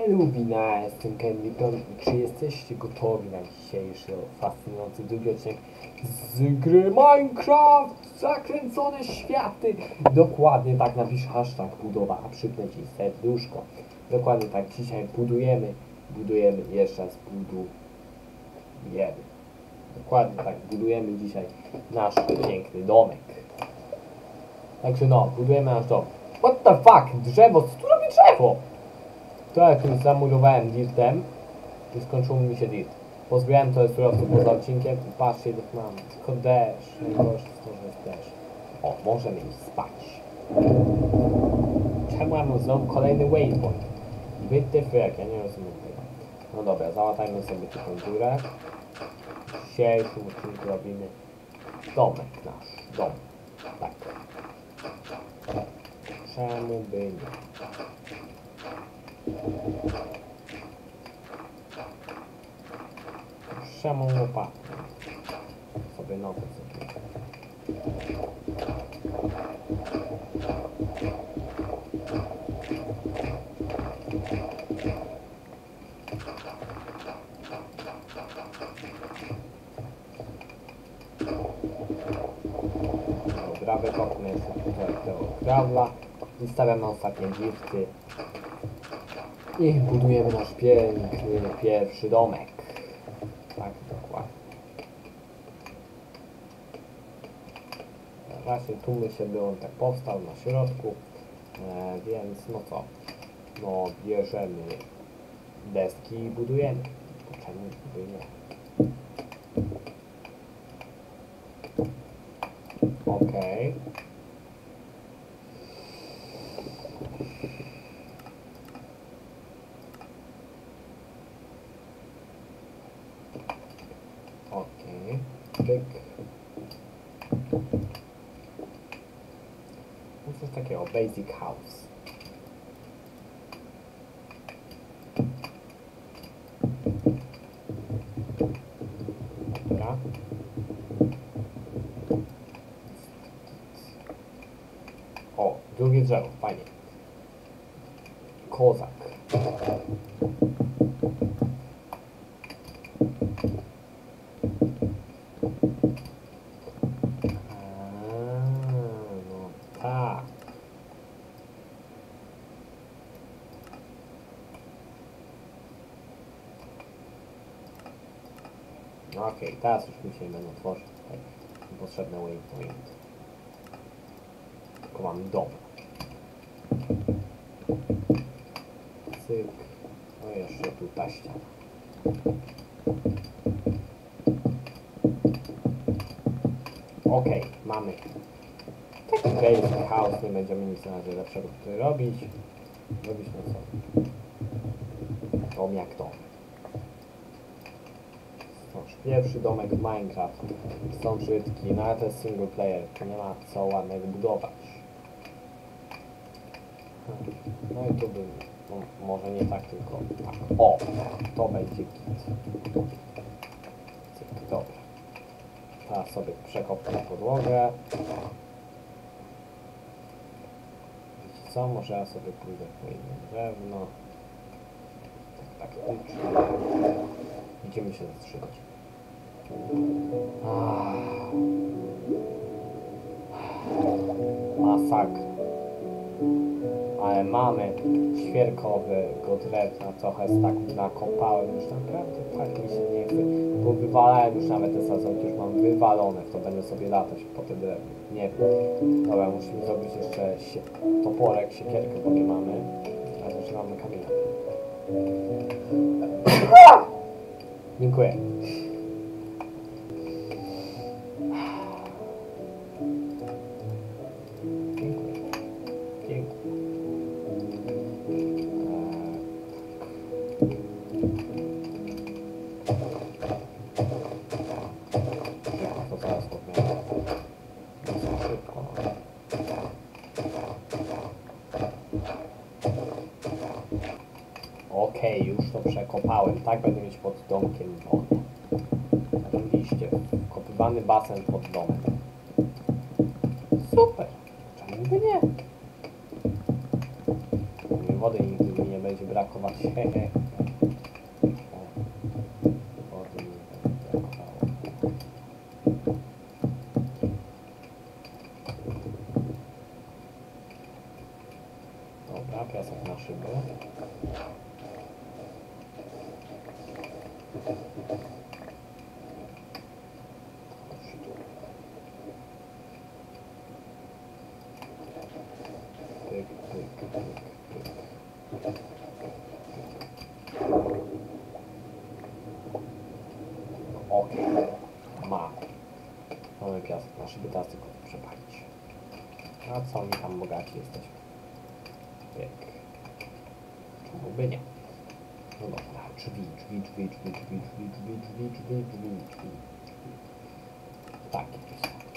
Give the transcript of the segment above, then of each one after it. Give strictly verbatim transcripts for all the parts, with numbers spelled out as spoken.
Lubina, jestem Kendigon i czy jesteście gotowi na dzisiejszy fascynujący drugi odcinek z gry Minecraft Zakręcone Światy? Dokładnie tak, napisz hashtag budowa, a przypnę ci serduszko. Dokładnie tak, dzisiaj budujemy, budujemy, jeszcze raz budujemy. Dokładnie tak, budujemy dzisiaj nasz piękny domek. Także no, budujemy nasz dom. What the fuck? Drzewo, co tu robi drzewo? To jak już zamurowałem dirtem i skończył mi się dirt. Pozbierałem to surowców poza odcinkiem i patrzcie, jak mam. Tylko deszcz. Najgorsze jest to, że jest deszcz. O, możemy iść spać. Czemu mam znowu kolejny waypoint? With the fuck, ja nie rozumiem tego. No dobra, załatajmy sobie taką dziurę. W dzisiejszym odcinku robimy domek nasz. Dom. Tak. Czemu by nie? Czemu łopatę? Sobie nowe zrobię. Dobra, wykopmy sobie tutaj tego grawla i stawiamy ostatnie dirty. I budujemy nasz piękny pierwszy domek. Tak, dokładnie. Właśnie tu myślę, by on tak powstał na środku. E, więc no co? No bierzemy deski i budujemy. Czemu by nie? Okej. Okej. Pyk. No coś takiego, basic house. Dobra. O, drugie drzewo, fajnie. Kozak. Okej, okay, teraz już mi się nie będą tworzyć tutaj potrzebne waypoint. Tylko mam dom. Cyk. No i jeszcze tu ta ściana. Okej, okay, mamy taki basic house, nie będziemy nic na razie lepszego tutaj robić. Robić no co? Dom jak dom. Pierwszy domek w Minecraft. Są brzydki, no ale to jest single player, to nie ma co ładnego budować. No i tu by, no, może nie tak, tylko tak. O! To będzie git. Dobra. Teraz sobie przekopnę podłogę. Wiecie co? Może ja sobie pójdę po jedno drewno. Tak, tak, tak. Idziemy się zatrzymać. Masakra. Ale mamy świerkowego drewna, trochę tak nakopałem, już naprawdę tak mi się nie chce, bo wywalałem już nawet te sadzonki, już mam wywalone, w to będę sobie latać po te drewno. Nie wiem. Dobra, musimy zrobić jeszcze sie toporek, siekierkę, bo nie mamy, a zaczynamy kamienia. Dziękuję. Okej, okay, już to przekopałem. Tak będę mieć pod domkiem wodę. Oczywiście, kopywany basen pod domem. Super! Czemu by nie? Wody nigdy mi nie będzie będzie brakować. Hehe. Wody mi będzie brakowało. Dobra, piasek na szybę. Pyk, pyk, pyk, pyk. Okej, ma. Mamy piasek na szybę, teraz tylko to przepalić. A co mi tam bogaci jesteśmy? Pyk. Czemu by nie? No dobra, drzwi, drzwi, drzwi, drzwi, drzwi, drzwi, drzwi, drzwi, drzwi, drzwi, drzwi. Takie to są.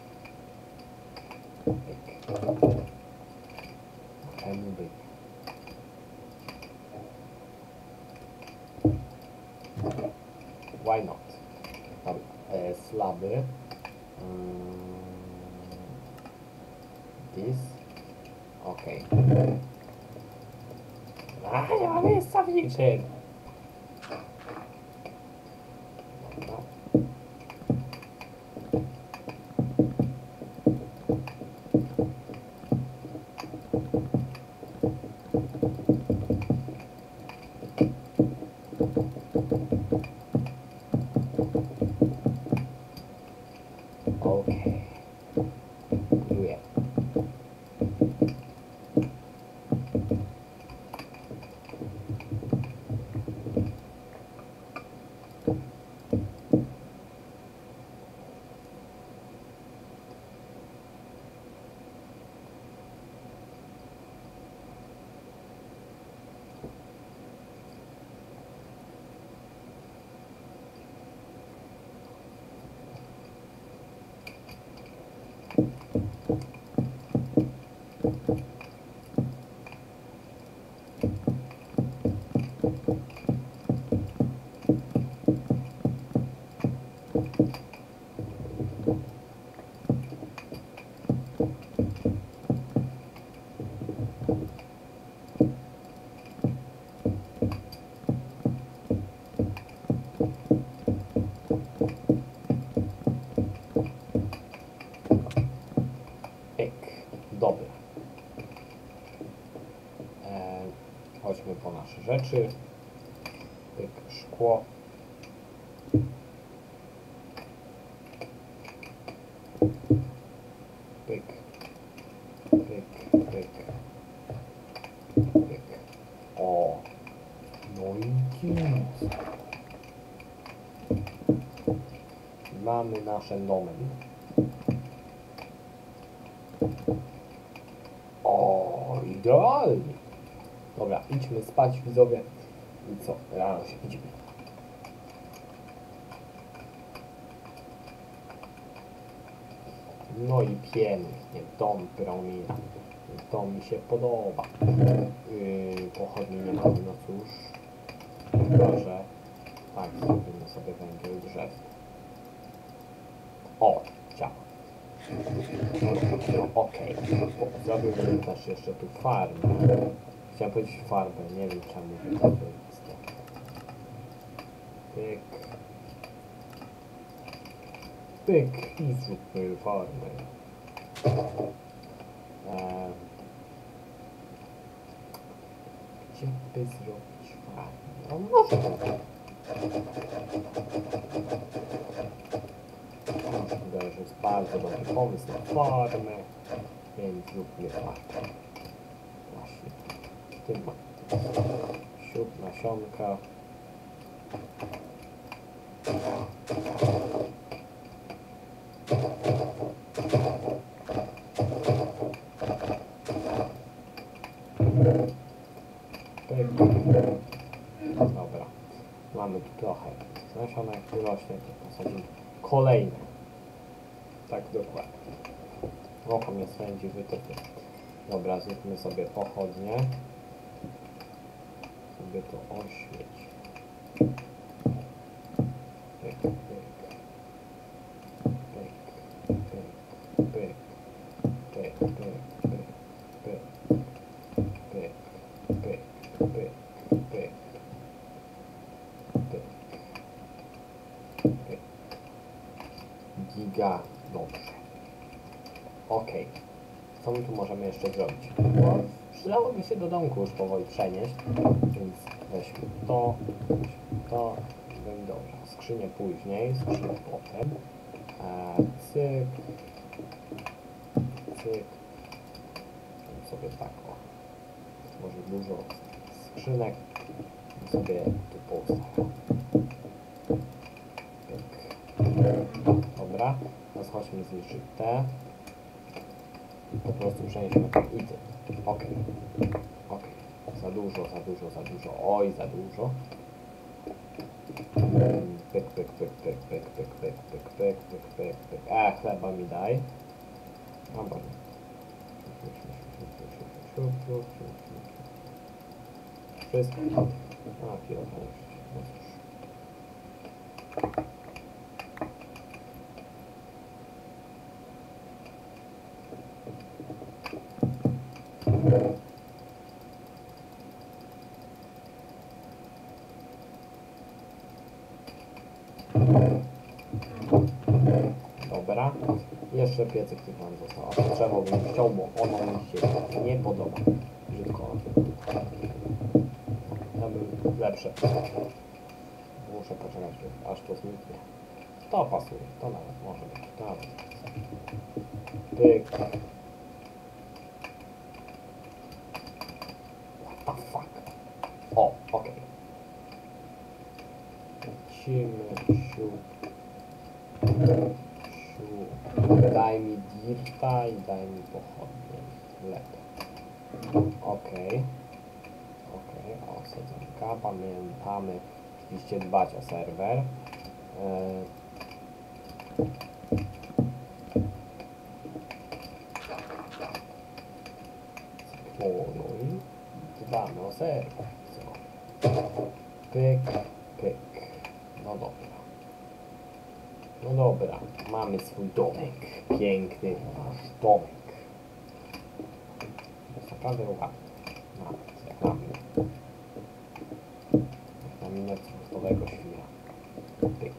Pyk. Czemu by nie? Why not? Dobra, e, slaby. Mm, this. Okej. Okay. A, nie ma miejsca w niczym. Dobra. Okej. Buduję. Dobra. E, chodźmy po nasze rzeczy. Pyk, szkło. Pyk. Pyk, pyk. Pyk. O. No i nic. Mamy nasze domen. O, idealnie. Dobra, idźmy spać, widzowie. I co? Rano się widzimy. No i pięknie, dom Promina. To mi się podoba. Yy, pochodni nie mamy, no cóż. Chyba, że tak, zrobimy sobie węgiel drzew. O, działa. No, okej. Okay. Zrobiłbym też jeszcze tu farmę. Chciałem powiedzieć farbę, nie wiem czemu to jest. Pyk. Pyk i zróbmy farmę. Eee, gdzie by zrobić farmę? No może tutaj. Wydaje, że jest bardzo dobry pomysł na farmę, więc zróbmy farmę. Właśnie. W tym siup nasionka. Dobra. Mamy tu trochę nasionek, wyrośnie, to posadzimy kolejne. Tak dokładnie. Oko mnie swędzi, wytypy. Dobra, zróbmy sobie pochodnie. Sobie to oświeć. Pyk, pyk. Pyk, pyk, pyk. Pyk, pyk, pyk, pyk. Pyk, pyk, pyk. co my tu możemy jeszcze zrobić? Bo przydałoby się do domku już powoli przenieść, więc weźmy to, weźmy to, no i dobrze. Skrzynię później, skrzynię potem. E, cyk, cyk. I sobie tak, o. Może dużo skrzynek. I sobie tu poustawiam. Dobra, teraz chodźmy zniszczyć te. Po prostu przenieśmy tam i ty. Ok. Ok. Za dużo, za dużo, za dużo. Oj, za dużo. Pyk, pyk, pyk, pyk, pyk, pyk, pyk, pyk, pyk, pyk, pyk, pyk. E, chleba mi daj. Dobra. Wszystko. A, kilogram jeszcze. No cóż. Dobra. Jeszcze piecyk tu nam został. A drzewo bym chciał, bo ono mi się nie podoba. Brzydko. Ja bym lepsze. Muszę poczekać, aż to zniknie. To pasuje. To nawet może być. To nawet. Pyk. What the fuck? O, okej. Okay. Lecimy, siup. Siup. Daj mi dirta i daj mi pochodnie. Lepiej. Okej. Okay. Okej, okay. Osadzonka. Pamiętamy oczywiście dbać o serwer. Eee. Sklonuj. Dbamy o serwer. Pyk, pyk. No dobra. No dobra, mamy swój domek. Piękny nasz domek. Jest naprawdę ładny. Nawet jak na mnie. Jak na minę chrustowego świra. Pyk.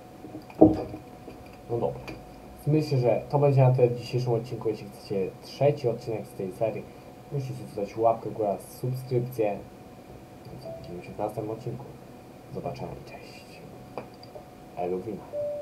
No dobra. Myślę, że to będzie na tyle w dzisiejszym odcinku. Jeśli chcecie trzeci odcinek z tej serii, musicie wstać łapkę w górę, subskrypcję. Widzimy się w następnym odcinku. Zobaczenia i cześć. Eluwina.